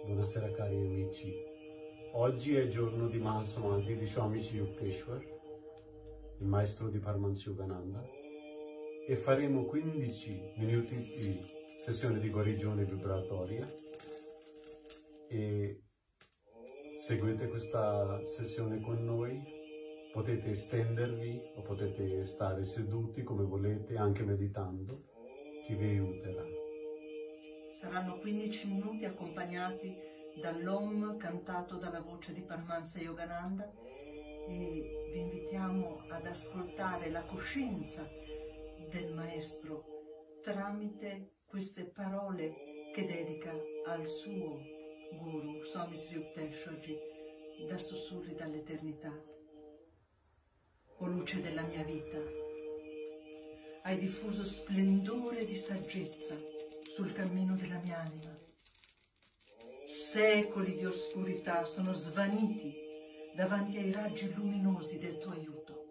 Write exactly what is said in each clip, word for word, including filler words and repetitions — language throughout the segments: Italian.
Buonasera cari amici. Oggi è il giorno di Mahasamadhi di Swami Sri Yukteswar, il maestro di Paramahansa Yogananda, e faremo quindici minuti di sessione di guarigione vibratoria e seguite questa sessione con noi. Potete stendervi o potete stare seduti come volete, anche meditando, che vi aiuterà. Saranno quindici minuti accompagnati dall'Om cantato dalla voce di Paramahansa Yogananda e vi invitiamo ad ascoltare la coscienza del Maestro tramite queste parole che dedica al suo Guru, Swami Sri Yukteswarji, da sussurri dall'eternità. O luce della mia vita, hai diffuso splendore di saggezza sul cammino della mia anima. Secoli di oscurità sono svaniti davanti ai raggi luminosi del tuo aiuto.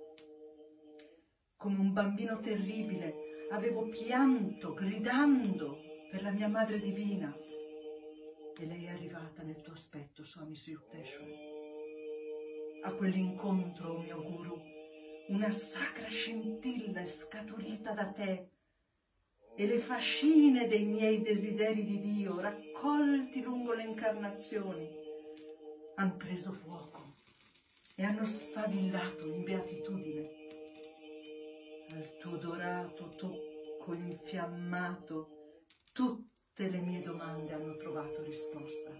Come un bambino terribile avevo pianto gridando per la mia Madre Divina e lei è arrivata nel tuo aspetto, Swami Sri Yukteswar. A quell'incontro, o mio Guru, una sacra scintilla è scaturita da te e le fascine dei miei desideri di Dio, raccolti lungo le incarnazioni, hanno preso fuoco e hanno sfavillato in beatitudine. Al tuo dorato tocco infiammato, tutte le mie domande hanno trovato risposta.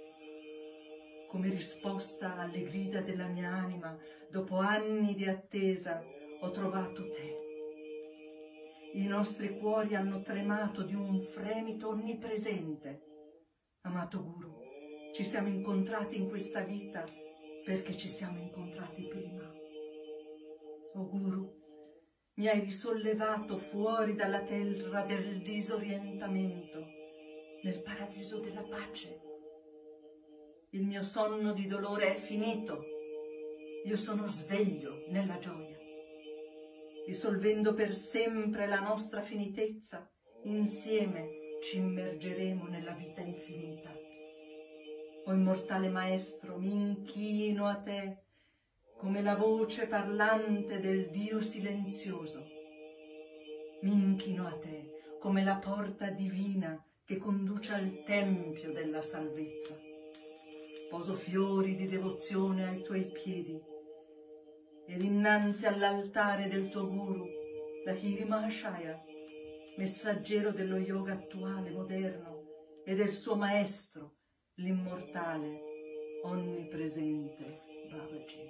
Come risposta alle grida della mia anima, dopo anni di attesa, ho trovato te. I nostri cuori hanno tremato di un fremito onnipresente. Amato Guru, ci siamo incontrati in questa vita perché ci siamo incontrati prima. O Guru, mi hai risollevato fuori dalla terra del disorientamento, nel paradiso della pace. Il mio sonno di dolore è finito. Io sono sveglio nella gioia. Risolvendo per sempre la nostra finitezza, insieme ci immergeremo nella vita infinita. O immortale Maestro, mi inchino a te come la voce parlante del Dio silenzioso. Mi inchino a te come la porta divina che conduce al tempio della salvezza. Poso fiori di devozione ai tuoi piedi ed innanzi all'altare del tuo Guru, Lahiri Mahashaya, messaggero dello yoga attuale, moderno, e del suo maestro, l'immortale, onnipresente Babaji.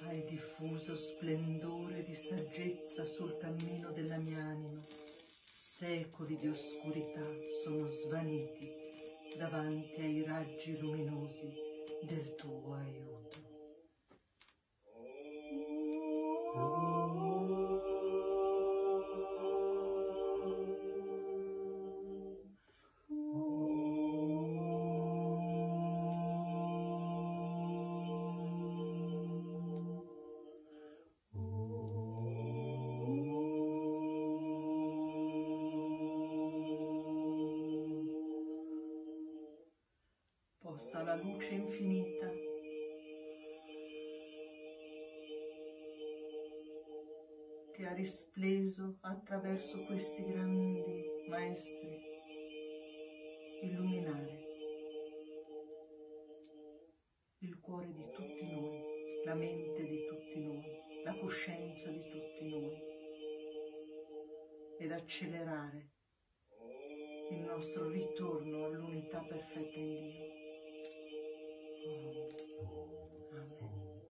hai diffuso splendore di saggezza sul cammino della mia anima. Secoli di oscurità sono svaniti davanti ai raggi luminosi del tuo aiuto. Possa la luce infinita che ha rispleso attraverso questi grandi maestri illuminare il cuore di tutti noi, la mente di tutti noi, la coscienza di tutti noi ed accelerare il nostro ritorno all'unità perfetta in Dio.